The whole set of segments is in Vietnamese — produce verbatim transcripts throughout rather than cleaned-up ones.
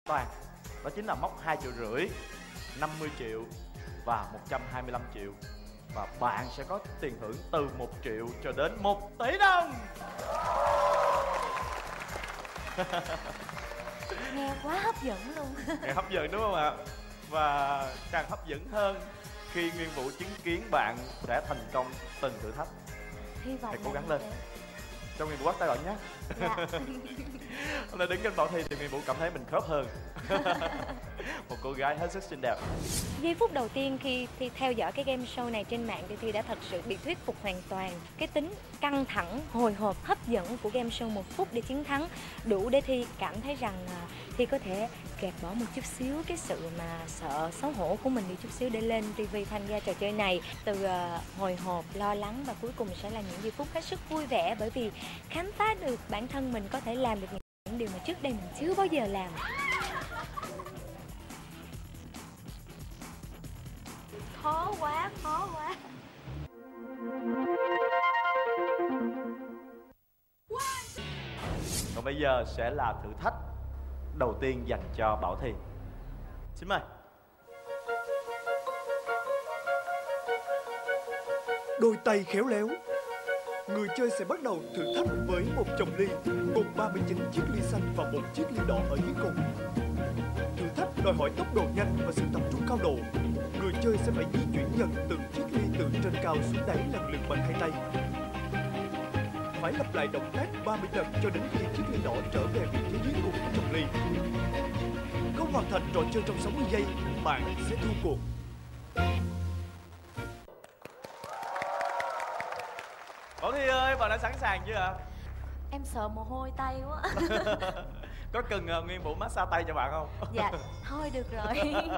toàn. Đó chính là mốc hai triệu rưỡi, năm mươi triệu và một trăm hai mươi lăm triệu. Và bạn sẽ có tiền thưởng từ một triệu cho đến một tỷ đồng. Nghe quá hấp dẫn luôn. Nghe hấp dẫn đúng không ạ? Và càng hấp dẫn hơn khi Nguyên Vũ chứng kiến bạn sẽ thành công từng thử thách. Hy vọng hãy cố gắng lên. thế. Cho Nguyên Vũ bắt tay bạn nhé. Dạ. Hôm nay đứng kênh Bảo Thi thì Nguyên Vũ cảm thấy mình khớp hơn. Một cô gái hết sức xinh đẹp. Giây phút đầu tiên khi Thi theo dõi cái game show này trên mạng thì Thi đã thật sự bị thuyết phục hoàn toàn. Cái tính căng thẳng, hồi hộp, hấp dẫn của game show Một Phút Để Chiến Thắng đủ để Thi cảm thấy rằng Thi có thể gạt bỏ một chút xíu cái sự mà sợ xấu hổ của mình đi chút xíu để lên ti vi tham gia trò chơi này. Từ uh, hồi hộp, lo lắng và cuối cùng sẽ là những giây phút hết sức vui vẻ bởi vì khám phá được bản thân mình có thể làm được những điều mà trước đây mình chưa bao giờ làm. Khó quá, khó quá. Còn bây giờ sẽ là thử thách đầu tiên dành cho Bảo Thi. Xin mời. Đôi tay khéo léo. Người chơi sẽ bắt đầu thử thách với một chồng ly, gồm ba mươi chín chiếc ly xanh và một chiếc ly đỏ ở dưới cùng. Thử thách đòi hỏi tốc độ nhanh và sự tập trung cao độ. Người chơi sẽ phải di chuyển dần từng chiếc ly từ trên cao xuống đáy lần lượt bằng hai tay. Phải lặp lại động tác ba mươi lần cho đến khi chiếc ly đỏ trở về vị trí dưới cùng của chồng ly. Không hoàn thành trò chơi trong sáu mươi giây, bạn sẽ thua cuộc. Bảo Thi ơi, bạn đã sẵn sàng chưa ạ? Em sợ mồ hôi tay quá. Có cần uh, Nguyên Vũ massage tay cho bạn không? Dạ, thôi được rồi.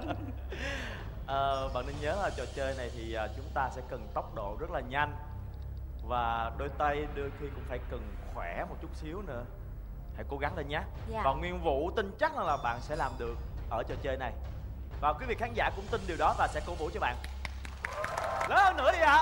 uh, Bạn nên nhớ là trò chơi này thì uh, chúng ta sẽ cần tốc độ rất là nhanh. Và đôi tay đôi khi cũng phải cần khỏe một chút xíu nữa. Hãy cố gắng lên nhé. Dạ. Và Nguyên Vũ tin chắc là bạn sẽ làm được ở trò chơi này. Và quý vị khán giả cũng tin điều đó và sẽ cổ vũ cho bạn. Lớn hơn nữa đi ạ.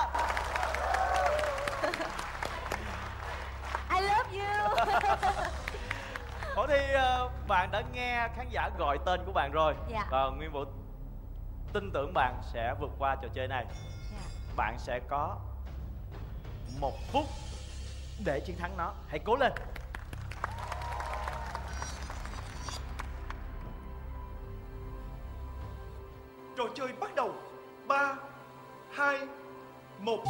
I love you. Bảo Thi, bạn đã nghe khán giả gọi tên của bạn rồi. Dạ. Và Nguyên Vũ tin tưởng bạn sẽ vượt qua trò chơi này. Dạ. Bạn sẽ có một phút để chiến thắng nó. Hãy cố lên. Trò chơi bắt đầu. Ba, hai, một.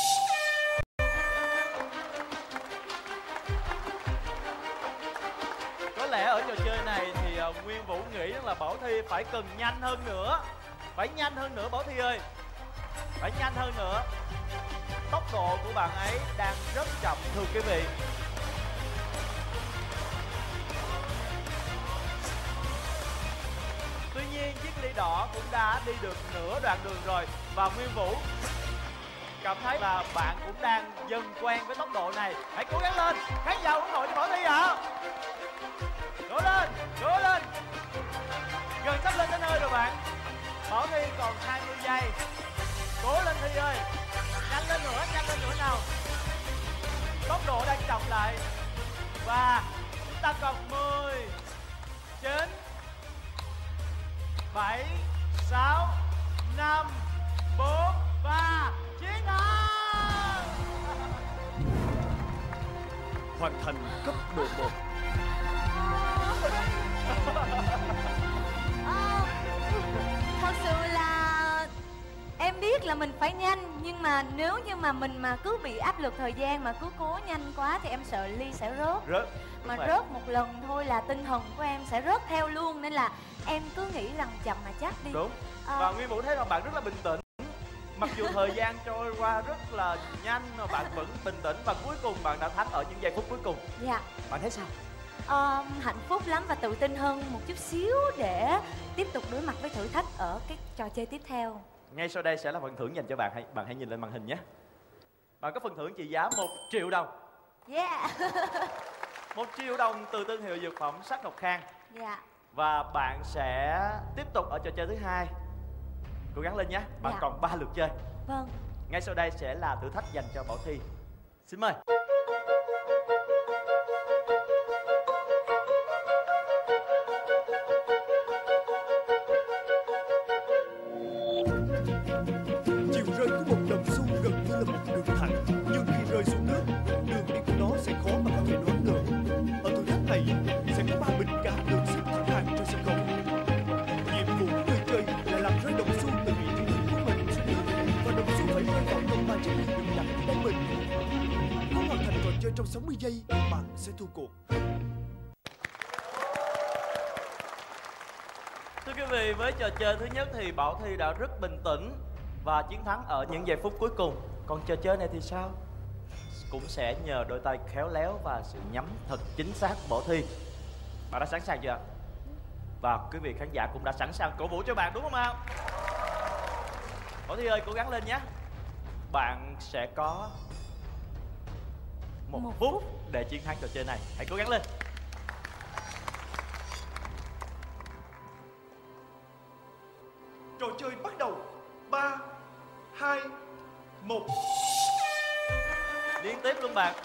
Có lẽ ở trò chơi này thì uh, Nguyên Vũ nghĩ là Bảo Thi phải cần nhanh hơn nữa. Phải nhanh hơn nữa Bảo Thi ơi. Phải nhanh hơn nữa. Tốc độ của bạn ấy đang rất chậm thưa quý vị. Tuy nhiên chiếc ly đỏ cũng đã đi được nửa đoạn đường rồi. Và Nguyên Vũ cảm thấy là bạn cũng đang dần quen với tốc độ này. Hãy cố gắng lên. Khán giả ủng hộ cho Bảo Thi ạ. Cố lên, cố lên. Gần sắp lên đến nơi rồi bạn. Bảo Thi còn hai mươi giây. Cố lên Thi ơi. Nhanh lên nữa, nhanh lên nữa nào. Tốc độ đang chậm lại. Và chúng ta còn mười, chín, bảy, sáu, năm, bốn và chiến thắng. Hoàn thành cấp độ một. À, thật sự là em biết là mình phải nhanh, nhưng mà nếu như mà mình mà cứ bị áp lực thời gian mà cứ cố nhanh quá thì em sợ ly sẽ rớt. Rớt. Mà vậy. rớt một lần thôi là tinh thần của em sẽ rớt theo luôn, nên là em cứ nghĩ rằng chậm mà chắc đi. Đúng. À, Và Nguyên Vũ thấy rằng bạn rất là bình tĩnh. Mặc dù thời gian trôi qua rất là nhanh mà bạn vẫn bình tĩnh và cuối cùng bạn đã thắng ở những giây phút cuối cùng. Dạ. Bạn thấy sao? À, hạnh phúc lắm và tự tin hơn một chút xíu để tiếp tục đối mặt với thử thách ở cái trò chơi tiếp theo. Ngay sau đây sẽ là phần thưởng dành cho bạn. Hãy bạn hãy nhìn lên màn hình nhé. Bạn có phần thưởng trị giá một triệu đồng. Yeah. Một triệu đồng từ thương hiệu dược phẩm Sắc Ngọc Khang. Dạ. Và bạn sẽ tiếp tục ở trò chơi thứ hai. Cố gắng lên nhé. Bạn Dạ. còn ba lượt chơi. Vâng. Ngay sau đây sẽ là thử thách dành cho Bảo Thi. Xin mời. trong sáu mươi giây bạn sẽ thua cuộc. Thưa quý vị, với trò chơi thứ nhất thì Bảo Thi đã rất bình tĩnh và chiến thắng ở những giây phút cuối cùng. Còn trò chơi này thì sao? Cũng sẽ nhờ đôi tay khéo léo và sự nhắm thật chính xác của Bảo Thi. Bạn đã sẵn sàng chưa? Và quý vị khán giả cũng đã sẵn sàng cổ vũ cho bạn đúng không ạ? Bảo Thi ơi, cố gắng lên nhé. Bạn sẽ có một, một phút, phút để chiến thắng trò chơi này. Hãy cố gắng lên. Trò chơi bắt đầu. Ba, hai, một. Liên tiếp luôn bạn.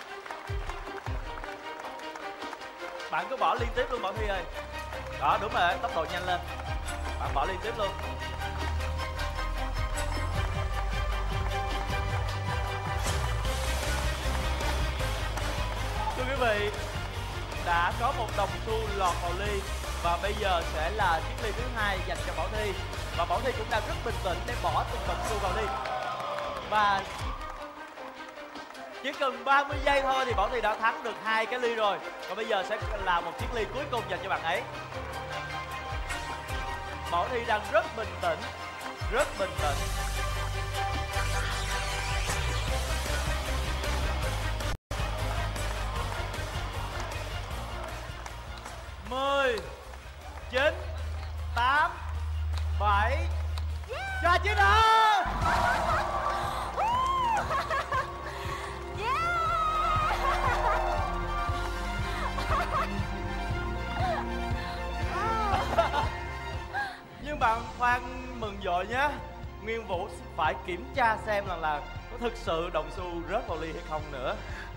Bạn cứ bỏ liên tiếp luôn Bảo Thi ơi. Đó, đúng rồi, tốc độ nhanh lên. Bạn bỏ liên tiếp luôn. Thưa quý vị, đã có một đồng xu lọt vào ly và bây giờ sẽ là chiếc ly thứ hai dành cho Bảo Thi. Và Bảo Thi cũng đang rất bình tĩnh để bỏ từng đồng xu vào ly. Và chỉ cần ba mươi giây thôi thì Bảo Thi đã thắng được hai cái ly rồi. Và bây giờ sẽ là một chiếc ly cuối cùng dành cho bạn ấy. Bảo Thi đang rất bình tĩnh, rất bình tĩnh. Mười, chín, tám, bảy. Cho chiến thắng. Nhưng bạn khoan mừng vội nhé. Nguyên Vũ phải kiểm tra xem là, là có thực sự đồng xu rớt vào ly hay không nữa.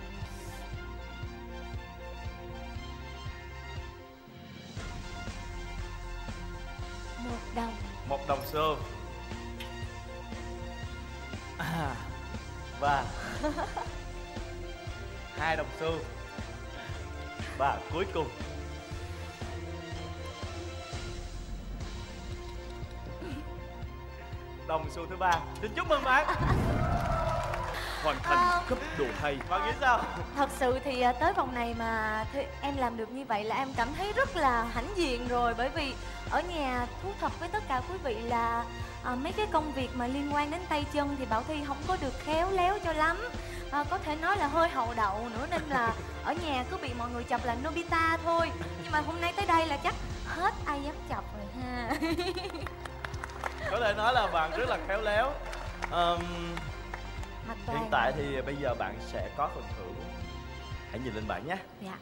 Một đồng. Một đồng xu. À, và hai đồng xu. Và cuối cùng đồng xu thứ ba. Xin chúc mừng bạn. Hoàn thành cấp độ hai. Bạn nghĩ sao? Thật sự thì à, tới vòng này mà th em làm được như vậy là em cảm thấy rất là hãnh diện rồi. Bởi vì ở nhà thú thật với tất cả quý vị là à, mấy cái công việc mà liên quan đến tay chân thì Bảo Thi không có được khéo léo cho lắm. À, có thể nói là hơi hậu đậu nữa, nên là ở nhà cứ bị mọi người chọc là Nobita thôi. Nhưng mà hôm nay tới đây là chắc hết ai dám chọc rồi ha. Có thể nói là bạn rất là khéo léo. um, Hiện tại thì bây giờ bạn sẽ có phần thưởng. Hãy nhìn lên bảng nhé. Dạ.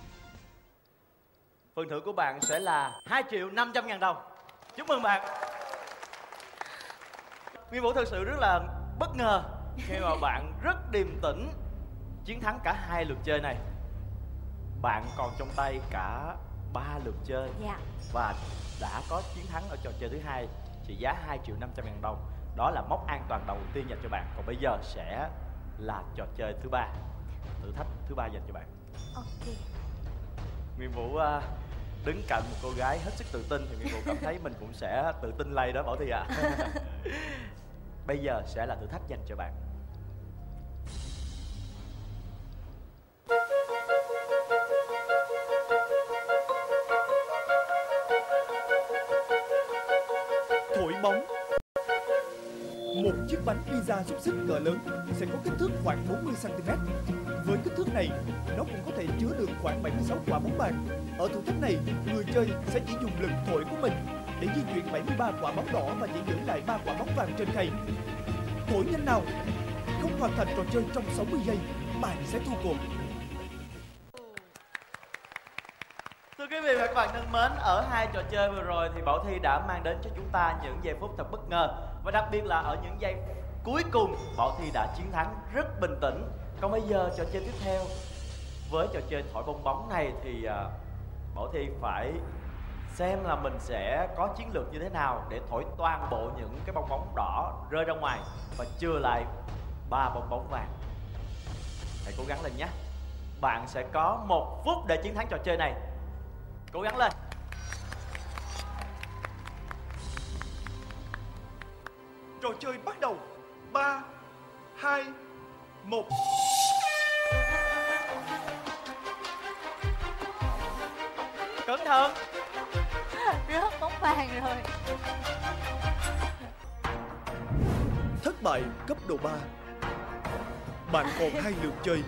Phần thưởng của bạn sẽ là hai triệu năm trăm ngàn đồng. Chúc mừng bạn. Nguyên Vũ thật sự rất là bất ngờ khi mà bạn rất điềm tĩnh chiến thắng cả hai lượt chơi này. Bạn còn trong tay cả ba lượt chơi. Dạ. Và đã có chiến thắng ở trò chơi thứ hai trị giá hai triệu năm trăm ngàn đồng. Đó là mốc an toàn đầu tiên dành cho bạn. Còn bây giờ sẽ là trò chơi thứ ba, thử thách thứ ba dành cho bạn. Ok. Nguyên Vũ uh, đứng cạnh một cô gái hết sức tự tin thì Nguyên Vũ cảm thấy mình cũng sẽ tự tin lây đó Bảo Thi ạ. À. Bây giờ sẽ là thử thách dành cho bạn. Thổi bóng. Một chiếc bánh pizza xúc xích cỡ lớn sẽ có kích thước khoảng bốn mươi xăng ti mét. Với kích thước này, nó cũng có thể chứa được khoảng bảy mươi sáu quả bóng bàn. Ở thử thách này, người chơi sẽ chỉ dùng lực thổi của mình để di chuyển bảy mươi ba quả bóng đỏ và chỉ giữ lại ba quả bóng vàng trên khay. Thổi nhanh nào! Không hoàn thành trò chơi trong sáu mươi giây, bạn sẽ thua cuộc. Thưa quý vị và các bạn thân mến, ở hai trò chơi vừa rồi thì Bảo Thi đã mang đến cho chúng ta những giây phút thật bất ngờ. Và đặc biệt là ở những giây cuối cùng, Bảo Thi đã chiến thắng rất bình tĩnh. Còn bây giờ trò chơi tiếp theo, với trò chơi thổi bong bóng này thì uh, Bảo Thi phải xem là mình sẽ có chiến lược như thế nào để thổi toàn bộ những cái bong bóng đỏ rơi ra ngoài và chừa lại ba bong bóng vàng. Hãy cố gắng lên nhé. Bạn sẽ có một phút để chiến thắng trò chơi này. Cố gắng lên. Trò chơi bắt đầu. Ba, hai, một. vàng rồi. Thất bại cấp độ ba. Bạn còn hai lượt chơi.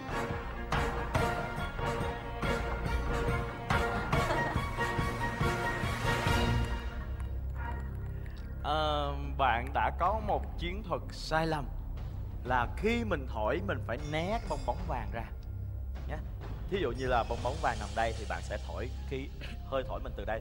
Ờ, bạn đã có một chiến thuật sai lầm là khi mình thổi mình phải né cái bong bóng vàng ra nhé. Thí dụ như là bong bóng vàng nằm đây thì bạn sẽ thổi khi hơi thổi mình từ đây.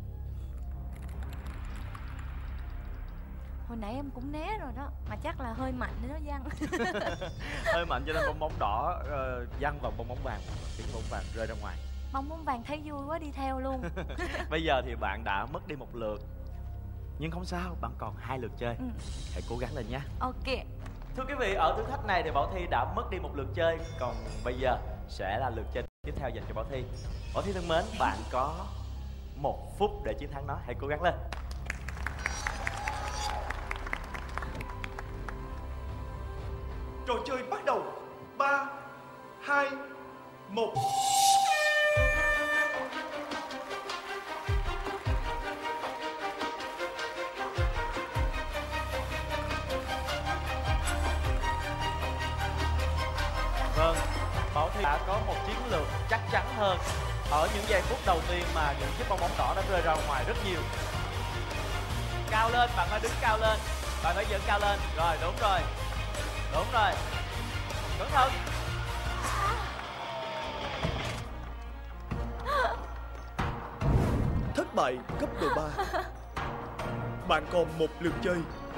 Hồi nãy em cũng né rồi đó, mà chắc là hơi mạnh nên nó văng. Hơi mạnh cho nên bong bóng đỏ uh, văng vào bong bóng vàng, khiến bong vàng rơi ra ngoài. Bong bóng vàng thấy vui quá đi theo luôn. Bây giờ thì bạn đã mất đi một lượt, nhưng không sao, bạn còn hai lượt chơi. Ừ. Hãy cố gắng lên nhé. Ok. Thưa quý vị, ở thử thách này thì Bảo Thi đã mất đi một lượt chơi, còn bây giờ sẽ là lượt chơi tiếp theo dành cho Bảo Thi. Bảo Thi thân mến, bạn có một phút để chiến thắng nó, hãy cố gắng lên. Trò chơi bắt đầu. Ba, hai, một. Vâng, Bảo Thi đã có một chiến lược chắc chắn hơn ở những giây phút đầu tiên mà những chiếc bong bóng đỏ đã rơi ra ngoài rất nhiều. Cao lên, bạn phải đứng cao lên, bạn phải dựng cao lên. Rồi, đúng rồi, đúng rồi. Cẩn thận. Thất bại cấp độ ba. Bạn còn một lượt chơi.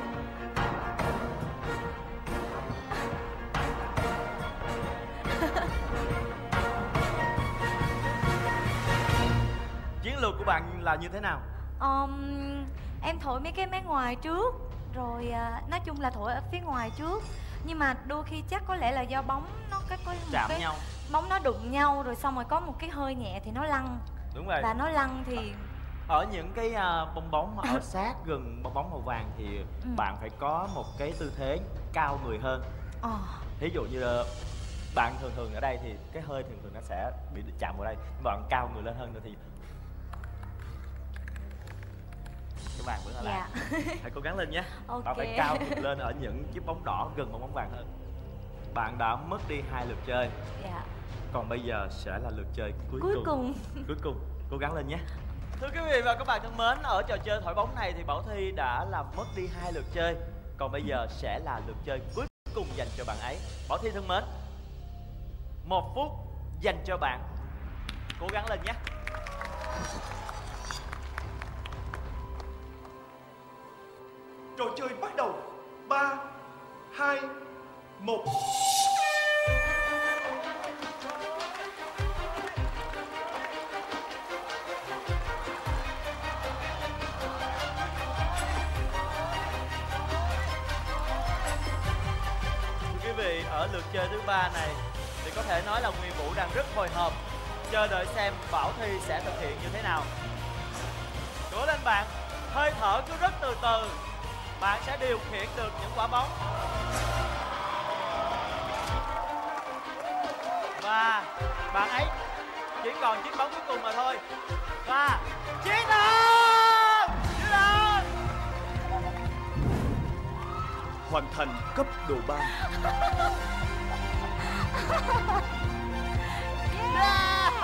Chiến lược của bạn là như thế nào? Um, em thổi mấy cái mé ngoài trước, rồi à, nói chung là thổi ở phía ngoài trước. Nhưng mà đôi khi chắc có lẽ là do bóng nó cái có một chạm cái nhau, bóng nó đụng nhau rồi xong rồi có một cái hơi nhẹ thì nó lăn. Đúng rồi. Và nó lăn thì ở những cái uh, bong bóng ở sát gần bong bóng màu vàng thì ừ. bạn phải có một cái tư thế cao người hơn. Ờ. Ví dụ như là bạn thường thường ở đây thì cái hơi thường thường nó sẽ bị chạm vào đây, nhưng bạn cao người lên hơn nữa thì cái vàng vẫn ở lại. Dạ. Hãy cố gắng lên nhé. Okay. Bạn phải cao người lên ở những chiếc bóng đỏ gần bong bóng vàng hơn. Bạn đã mất đi hai lượt chơi. Dạ. Còn bây giờ sẽ là lượt chơi cuối, cuối cùng. cùng. Cuối cùng, cố gắng lên nhé. Thưa quý vị và các bạn thân mến, ở trò chơi thổi bóng này thì Bảo Thi đã làm mất đi hai lượt chơi. Còn bây giờ sẽ là lượt chơi cuối cùng dành cho bạn ấy. Bảo Thi thân mến, một phút dành cho bạn. Cố gắng lên nhé. Trò chơi bắt đầu. Ba, hai, một. Quý vị, ở lượt chơi thứ ba này thì có thể nói là Nguyên Vũ đang rất hồi hộp, chờ đợi xem Bảo Thi sẽ thực hiện như thế nào. Cố lên bạn, hơi thở cứ rất từ từ, bạn sẽ điều khiển được những quả bóng. Và bạn ấy chỉ còn chiếc bóng cuối cùng mà thôi. Và chiến thắng! Chiến thắng! Hoàn thành cấp độ ba. Yeah!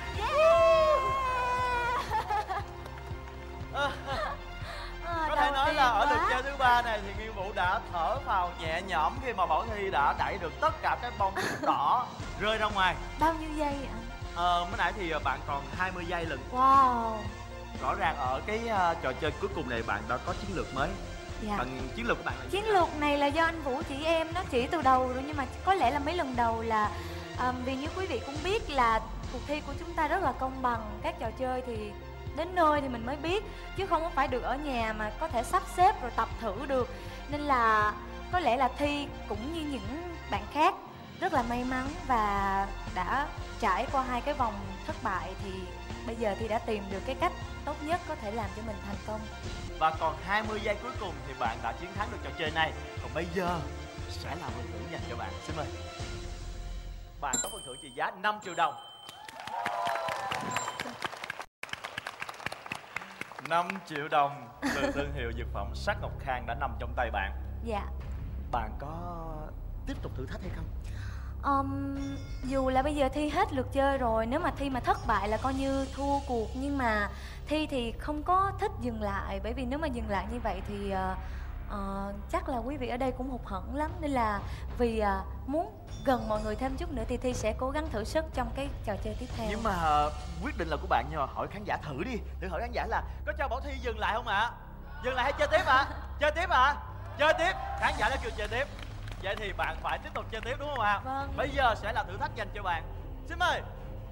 Yeah! Có thể nói là ở lượt chơi thứ ba này thì Nguyên Vũ đã thở phào nhẹ nhõm khi mà Bảo Thi đã đẩy được tất cả các bóng đỏ rơi ra ngoài. Bao nhiêu giây ạ? Ờ, mới nãy thì bạn còn hai mươi giây lận. Wow. Rõ ràng ở cái uh, trò chơi cuối cùng này bạn đã có chiến lược mới. Dạ. Bạn, chiến lược của bạn là chiến lược này là do anh Vũ chỉ em, nó chỉ từ đầu rồi, nhưng mà có lẽ là mấy lần đầu là um, vì như quý vị cũng biết là cuộc thi của chúng ta rất là công bằng. Các trò chơi thì đến nơi thì mình mới biết, chứ không có phải được ở nhà mà có thể sắp xếp rồi tập thử được. Nên là có lẽ là Thi cũng như những bạn khác rất là may mắn và đã trải qua hai cái vòng thất bại, thì bây giờ Thi đã tìm được cái cách tốt nhất có thể làm cho mình thành công. Và còn hai mươi giây cuối cùng thì bạn đã chiến thắng được trò chơi này. Còn bây giờ sẽ là phần thưởng dành cho bạn. Xin mời. Bạn có phần thưởng trị giá năm triệu đồng. năm triệu đồng từ thương hiệu dược phẩm Sắc Ngọc Khang đã nằm trong tay bạn. Dạ. Bạn có tiếp tục thử thách hay không? Um, dù là bây giờ Thi hết lượt chơi rồi, nếu mà Thi mà thất bại là coi như thua cuộc. Nhưng mà Thi thì không có thích dừng lại, bởi vì nếu mà dừng lại như vậy thì uh, uh, chắc là quý vị ở đây cũng hụt hẫng lắm. Nên là vì uh, muốn gần mọi người thêm chút nữa thì Thi sẽ cố gắng thử sức trong cái trò chơi tiếp theo. Nhưng mà uh, quyết định là của bạn, nhưng mà hỏi khán giả thử đi. Thử hỏi khán giả là có cho Bảo Thi dừng lại không ạ? À? Dừng lại hay chơi tiếp ạ? À? Chơi tiếp ạ? À? Chơi tiếp. Khán giả đã kêu chơi tiếp. Vậy thì bạn phải tiếp tục chơi tiếp đúng không ạ? À? Vâng. Bây giờ sẽ là thử thách dành cho bạn. Xin mời.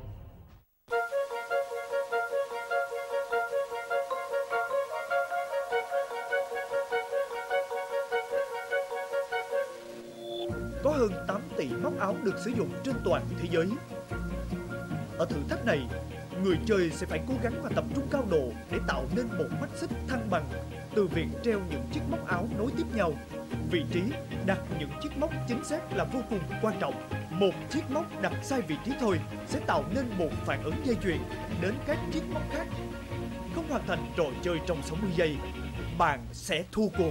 Có hơn tám tỷ móc áo được sử dụng trên toàn thế giới. Ở thử thách này, người chơi sẽ phải cố gắng và tập trung cao độ để tạo nên một mắt xích thăng bằng từ việc treo những chiếc móc áo nối tiếp nhau. Vị trí đặt những chiếc móc chính xác là vô cùng quan trọng. Một chiếc móc đặt sai vị trí thôi sẽ tạo nên một phản ứng dây chuyền đến các chiếc móc khác. Không hoàn thành trò chơi trong sáu mươi giây, bạn sẽ thua cuộc.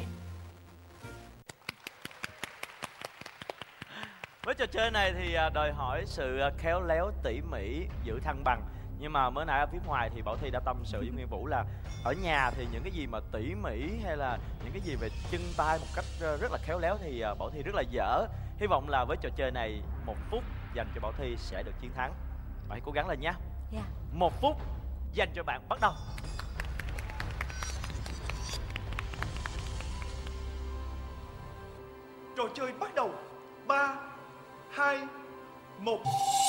Với trò chơi này thì đòi hỏi sự khéo léo tỉ mỉ, giữ thăng bằng. Nhưng mà mới nãy ở phía ngoài thì Bảo Thi đã tâm sự với Nguyên Vũ là ở nhà thì những cái gì mà tỉ mỉ hay là những cái gì về chân tay một cách rất là khéo léo thì Bảo Thi rất là dở. Hy vọng là với trò chơi này một phút dành cho Bảo Thi sẽ được chiến thắng. Bạn hãy cố gắng lên nhé. Yeah. Một phút dành cho bạn bắt đầu. Trò chơi bắt đầu. Ba, hai, một.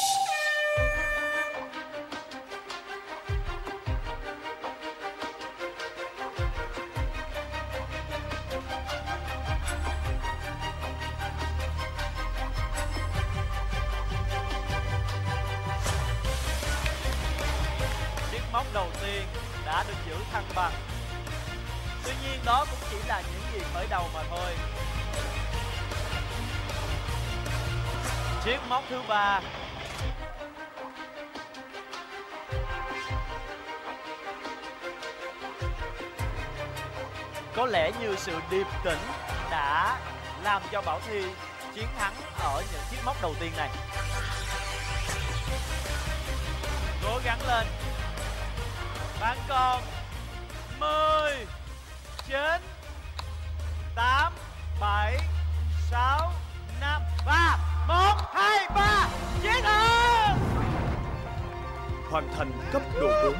Chiếc móc đầu tiên đã được giữ thăng bằng. Tuy nhiên đó cũng chỉ là những gì khởi đầu mà thôi. Chiếc móc thứ ba có lẽ như sự điềm tĩnh đã làm cho Bảo Thi chiến thắng ở những chiếc móc đầu tiên này. Cố gắng lên. Bạn còn mười, chín, tám, bảy, sáu, năm, ba, một, hai, ba. Chiến thắng. Hoàn thành cấp độ bốn.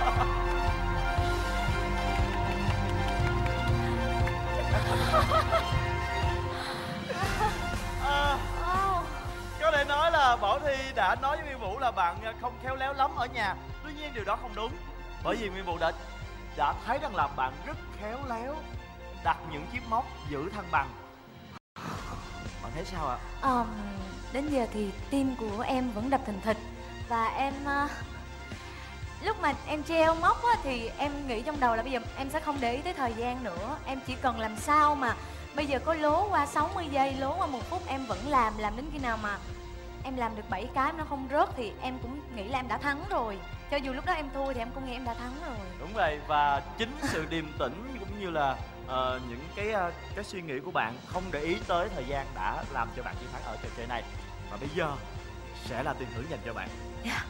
À, có thể nói là Bảo Thi đã nói với Nguyên Vũ là bạn không khéo léo lắm ở nhà. Tuy nhiên điều đó không đúng, bởi vì Nguyên Vũ đã đã thấy rằng là bạn rất khéo léo đặt những chiếc móc giữ thăng bằng. Bạn thấy sao ạ? Um, đến giờ thì tim của em vẫn đập thình thịch. Và em uh, lúc mà em treo móc á, thì em nghĩ trong đầu là bây giờ em sẽ không để ý tới thời gian nữa. Em chỉ cần làm sao mà bây giờ có lố qua sáu mươi giây, lố qua một phút em vẫn làm. Làm đến khi nào mà em làm được bảy cái nó không rớt thì em cũng nghĩ là em đã thắng rồi. Cho dù lúc đó em thua thì em cũng nghĩ em đã thắng rồi. Đúng vậy, và chính sự điềm tĩnh cũng như là uh, những cái uh, cái suy nghĩ của bạn không để ý tới thời gian đã làm cho bạn chiến thắng ở trò chơi này. Và bây giờ sẽ là tiền thưởng dành cho bạn. Yeah.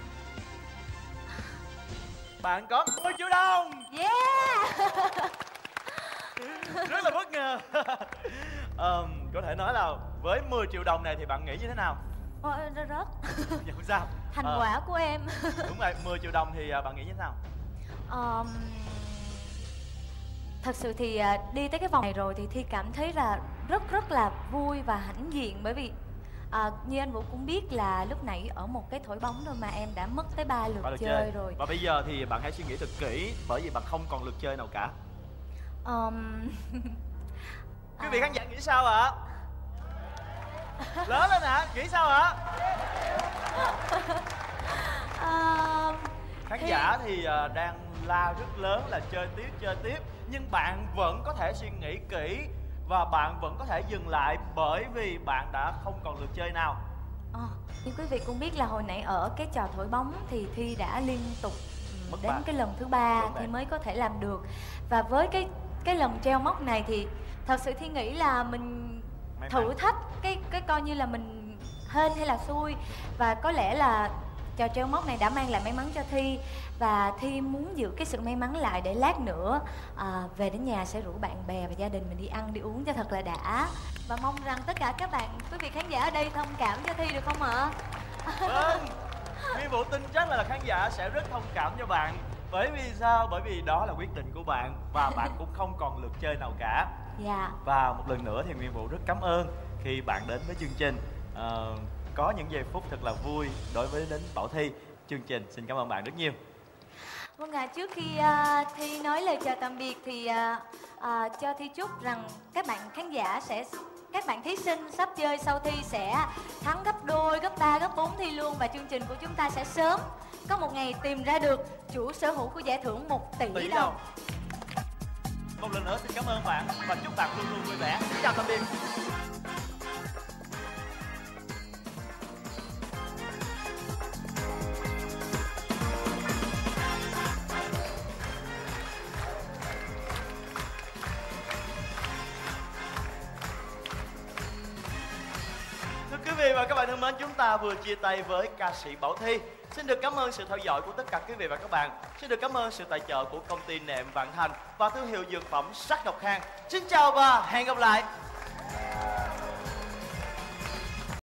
Bạn có mười triệu đồng. Yeah. Rất là bất ngờ. um, Có thể nói là với mười triệu đồng này thì bạn nghĩ như thế nào? Ôi, rớt rớt. Không sao. Thành à, quả của em. Đúng rồi, mười triệu đồng thì bạn nghĩ như thế nào? Um, thật sự thì đi tới cái vòng này rồi thì Thi cảm thấy là rất rất là vui và hãnh diện. Bởi vì à, như anh Vũ cũng biết là lúc nãy ở một cái thổi bóng thôi mà em đã mất tới ba lượt, lượt chơi, chơi rồi. Và bây giờ thì bạn hãy suy nghĩ thật kỹ, bởi vì bạn không còn lượt chơi nào cả. um, Quý vị à... khán giả nghĩ sao ạ? Lớn lên ạ, à? Nghĩ sao ạ? À, khán thì... giả thì uh, đang la rất lớn là chơi tiếp, chơi tiếp. Nhưng bạn vẫn có thể suy nghĩ kỹ và bạn vẫn có thể dừng lại, bởi vì bạn đã không còn lượt chơi nào. À, như quý vị cũng biết là hồi nãy ở cái trò thổi bóng thì Thi đã liên tục Mất đến ba. cái lần thứ ba Đúng thì vậy. mới có thể làm được. Và với cái cái lần treo móc này thì thật sự Thi nghĩ là mình May thử mắn. thách cái cái coi như là mình hên hay là xui, và có lẽ là trò treo móc này đã mang lại may mắn cho Thi, và Thi muốn giữ cái sự may mắn lại để lát nữa à, về đến nhà sẽ rủ bạn bè và gia đình mình đi ăn đi uống cho thật là đã. Và mong rằng tất cả các bạn quý vị khán giả ở đây thông cảm cho Thi được không ạ? Vâng, Nguyên Vũ tin chắc là khán giả sẽ rất thông cảm cho bạn. Bởi vì sao? Bởi vì đó là quyết định của bạn và bạn cũng không còn lượt chơi nào cả. Dạ. Và một lần nữa thì Nguyên Vũ rất cảm ơn khi bạn đến với chương trình. Ờ, có những giây phút thật là vui đối với đến Bảo Thi. Chương trình xin cảm ơn bạn rất nhiều. Vâng ạ, à, trước khi uh, Thi nói lời chào tạm biệt thì uh, uh, cho Thi chúc rằng các bạn khán giả sẽ, các bạn thí sinh sắp chơi sau Thi sẽ thắng gấp đôi, gấp ba, gấp bốn Thi luôn. Và chương trình của chúng ta sẽ sớm có một ngày tìm ra được chủ sở hữu của giải thưởng một tỷ, Tỷ đồng. đồng. Một lần nữa xin cảm ơn bạn và chúc bạn luôn luôn vui vẻ. Xin chào tạm biệt. Thưa quý vị và các bạn thân mến, chúng ta vừa chia tay với ca sĩ Bảo Thi. Xin được cảm ơn sự theo dõi của tất cả quý vị và các bạn. Xin được cảm ơn sự tài trợ của công ty nệm Vạn Thành và thương hiệu dược phẩm Sắc Độc Khang. Xin chào và hẹn gặp lại.